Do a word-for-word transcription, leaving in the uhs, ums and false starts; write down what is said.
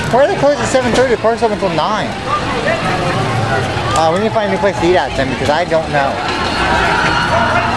Why are they closed at seven thirty? The park's open until nine. Uh, we need to find a new place to eat at then because I don't know.